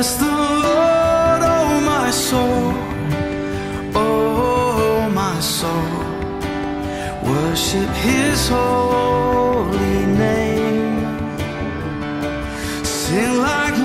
Bless the Lord, oh my soul, oh my soul. Worship His holy name. Sing like